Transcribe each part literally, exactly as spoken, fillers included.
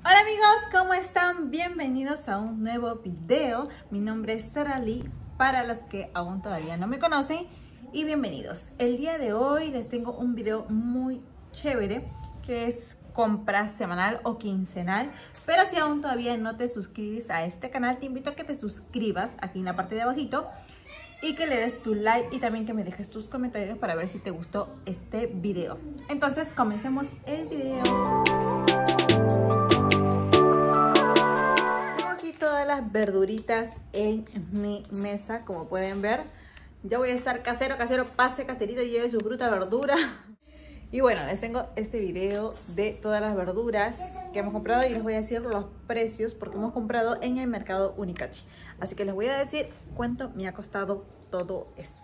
Hola amigos, ¿cómo están? Bienvenidos a un nuevo video. Mi nombre es Sara Lee, para los que aún todavía no me conocen, y bienvenidos. El día de hoy les tengo un video muy chévere que es compra semanal o quincenal. Pero si aún todavía no te suscribes a este canal, te invito a que te suscribas aquí en la parte de abajito y que le des tu like y también que me dejes tus comentarios para ver si te gustó este video. Entonces comencemos el video. Tengo aquí todas las verduritas en mi mesa, como pueden ver. Ya voy a estar casero, casero, pase caserito, lleve su fruta, verdura. Y bueno, les tengo este video de todas las verduras que hemos comprado y les voy a decir los precios porque hemos comprado en el mercado Unicachi. Así que les voy a decir cuánto me ha costado todo esto.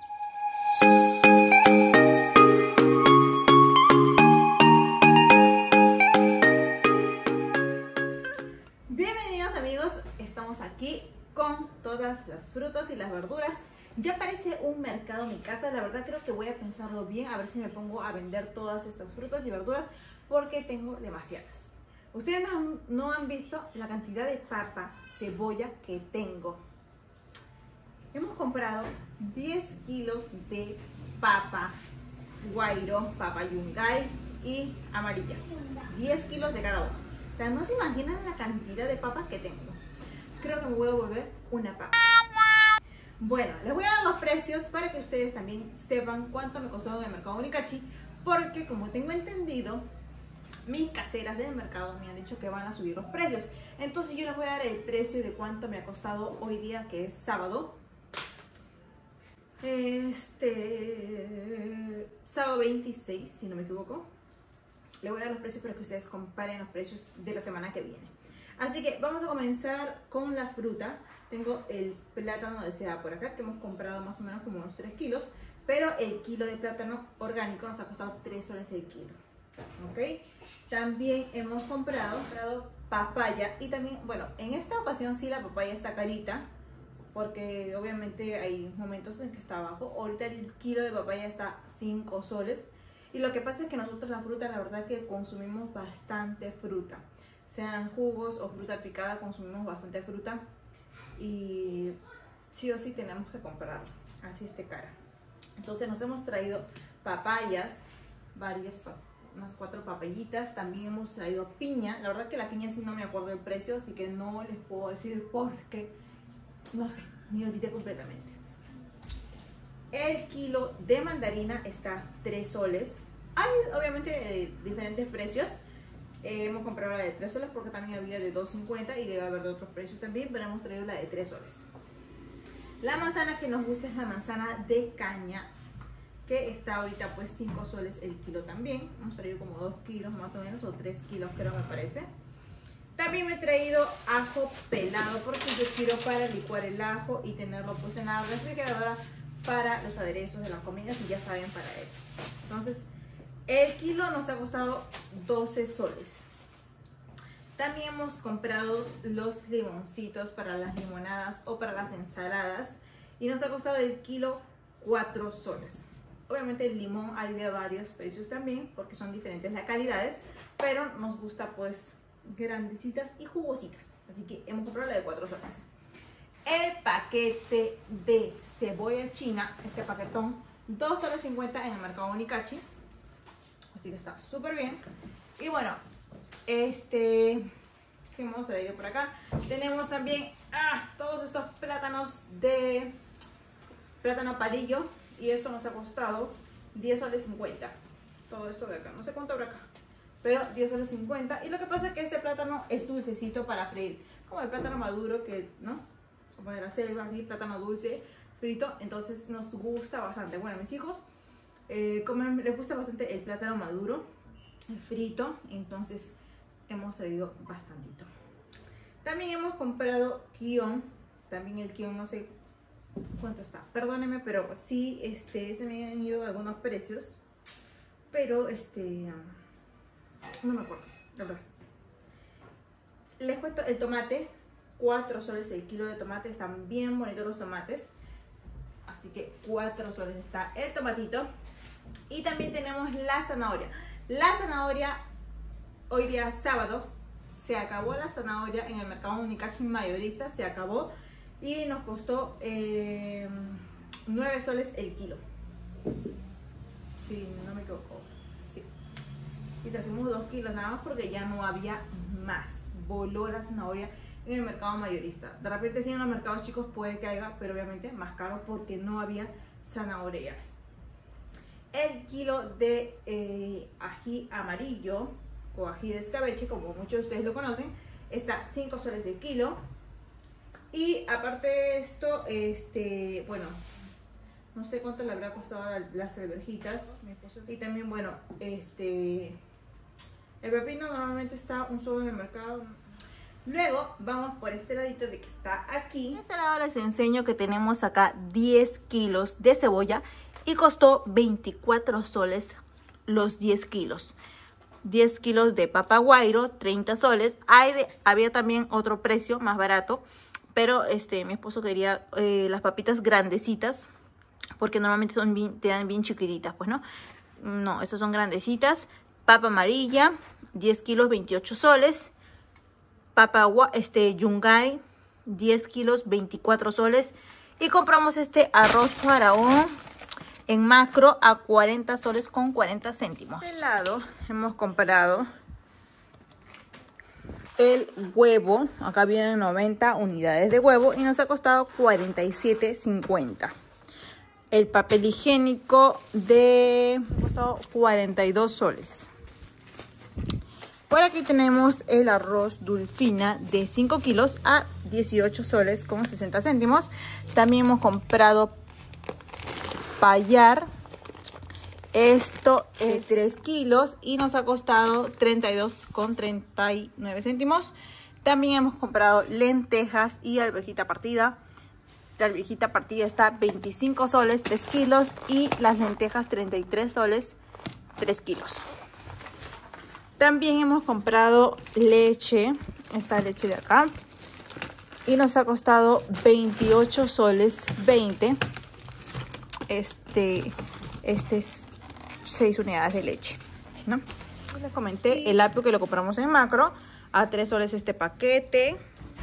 Bienvenidos amigos, estamos aquí con todas las frutas y las verduras. Ya parece un mercado mi casa, la verdad creo que voy a pensarlo bien, a ver si me pongo a vender todas estas frutas y verduras porque tengo demasiadas. Ustedes no, no han visto la cantidad de papa, cebolla que tengo. Hemos comprado diez kilos de papa guairo, papa yungay y amarilla. diez kilos de cada uno. O sea, no se imaginan la cantidad de papas que tengo. Creo que me voy a volver una papa. Bueno, les voy a dar los precios para que ustedes también sepan cuánto me costó en el mercado Unicachi, porque como tengo entendido, mis caseras del mercado me han dicho que van a subir los precios. Entonces yo les voy a dar el precio de cuánto me ha costado hoy día, que es sábado. Este... sábado veintiséis, si no me equivoco. Les voy a dar los precios para que ustedes comparen los precios de la semana que viene. Así que vamos a comenzar con la fruta. Tengo el plátano de ceba por acá, que hemos comprado más o menos como unos tres kilos. Pero el kilo de plátano orgánico nos ha costado tres soles el kilo. ¿Ok? También hemos comprado, comprado papaya. Y también, bueno, en esta ocasión sí la papaya está carita, porque obviamente hay momentos en que está bajo. Ahorita el kilo de papaya está cinco soles. Y lo que pasa es que nosotros la fruta, la verdad que consumimos bastante fruta. Sean jugos o fruta picada, consumimos bastante fruta. Y sí o sí tenemos que comprarlo, así esté cara. Entonces nos hemos traído papayas, varias, unas cuatro papayitas. También hemos traído piña. La verdad que la piña sí no me acuerdo el precio, así que no les puedo decir porque, no sé, me olvidé completamente. El kilo de mandarina está tres soles. Hay obviamente eh, diferentes precios. Eh, hemos comprado la de tres soles porque también había de dos cincuenta y debe haber de otros precios también, pero hemos traído la de tres soles. La manzana que nos gusta es la manzana de caña, que está ahorita pues cinco soles el kilo también. Hemos traído como dos kilos más o menos, o tres kilos creo me parece. También me he traído ajo pelado porque yo quiero para licuar el ajo y tenerlo pues en la refrigeradora para los aderezos de las comidas y ya saben para él. Entonces el kilo nos ha costado doce soles. También hemos comprado los limoncitos para las limonadas o para las ensaladas y nos ha costado el kilo cuatro soles. Obviamente el limón hay de varios precios también porque son diferentes las calidades, pero nos gusta pues grandecitas y jugositas. Así que hemos comprado la de cuatro soles. El paquete de cebolla china, este paquetón, dos soles cincuenta en el mercado Unicachi. Así que está súper bien. Y bueno, este, ¿qué hemos traído por acá? Tenemos también ah, todos estos plátanos de plátano palillo. Y esto nos ha costado diez soles cincuenta. Todo esto de acá, no sé cuánto habrá acá, pero diez soles cincuenta. Y lo que pasa es que este plátano es dulcecito para freír, como el plátano maduro, que no, como de la selva, así, plátano dulce, frito. Entonces nos gusta bastante. Bueno, mis hijos Eh, como les gusta bastante el plátano maduro, el frito, entonces hemos traído bastantito. También hemos comprado kion, también el kion no sé cuánto está, perdónenme, pero sí este, se me han ido algunos precios, pero este, no me acuerdo, la verdad. Les cuento el tomate, cuatro soles el kilo de tomate, están bien bonitos los tomates, así que cuatro soles está el tomatito. Y también tenemos la zanahoria. La zanahoria hoy día sábado se acabó la zanahoria en el mercado Unicash mayorista, se acabó y nos costó eh, nueve soles el kilo. Si no me equivoco, sí. Y trajimos dos kilos nada más porque ya no había más. Voló la zanahoria en el mercado mayorista. De repente sí en los mercados chicos puede que haya, pero obviamente más caro porque no había zanahoria. El kilo de eh, ají amarillo o ají de escabeche, como muchos de ustedes lo conocen, está cinco soles el kilo. Y aparte de esto, este, bueno, no sé cuánto le habrá costado las alverjitas. Y también, bueno, este, el pepino normalmente está un solo en el mercado. Luego vamos por este ladito de que está aquí. En este lado les enseño que tenemos acá diez kilos de cebolla y costó veinticuatro soles los diez kilos. diez kilos de papa guairo, treinta soles. Hay de, había también otro precio más barato, pero este mi esposo quería eh, las papitas grandecitas, porque normalmente son bien, te dan bien chiquititas, pues no. No, esas son grandecitas. Papa amarilla, diez kilos, veintiocho soles. Papa este, yungay, diez kilos, veinticuatro soles. Y compramos este arroz faraón en macro a cuarenta soles con cuarenta céntimos. De este lado hemos comprado el huevo. Acá vienen noventa unidades de huevo y nos ha costado cuarenta y siete cincuenta. El papel higiénico de ha costado cuarenta y dos soles. Por aquí tenemos el arroz Dulfina de cinco kilos a dieciocho soles con sesenta céntimos. También hemos comprado payar. Esto es tres kilos y nos ha costado treinta y dos con treinta y nueve céntimos. También hemos comprado lentejas y alverjita partida. La alverjita partida está veinticinco soles, tres kilos, y las lentejas treinta y tres soles, tres kilos. También hemos comprado leche, esta leche de acá, y nos ha costado veintiocho soles veinte. Este, este es seis unidades de leche, ¿no? Les comenté el apio que lo compramos en macro a tres soles este paquete.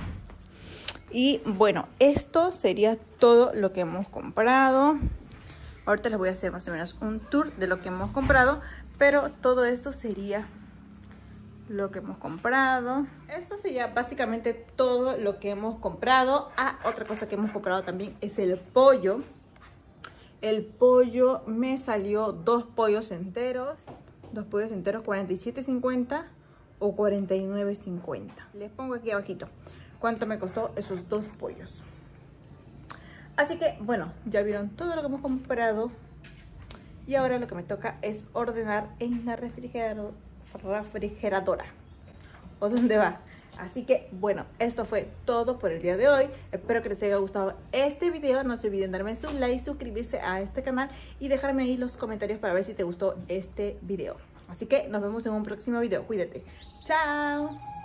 Y bueno, esto sería todo lo que hemos comprado. Ahorita les voy a hacer más o menos un tour de lo que hemos comprado, pero todo esto sería lo que hemos comprado. Esto sería básicamente todo lo que hemos comprado. Ah, otra cosa que hemos comprado también es el pollo. El pollo me salió dos pollos enteros. Dos pollos enteros, cuarenta y siete cincuenta o cuarenta y nueve cincuenta. Les pongo aquí abajito cuánto me costó esos dos pollos. Así que bueno, ya vieron todo lo que hemos comprado. Y ahora lo que me toca es ordenar en la refrigerador, refrigeradora. ¿O dónde va? Así que bueno, esto fue todo por el día de hoy. Espero que les haya gustado este video. No se olviden darme su like, suscribirse a este canal y dejarme ahí los comentarios para ver si te gustó este video. Así que nos vemos en un próximo video. Cuídate. Chao.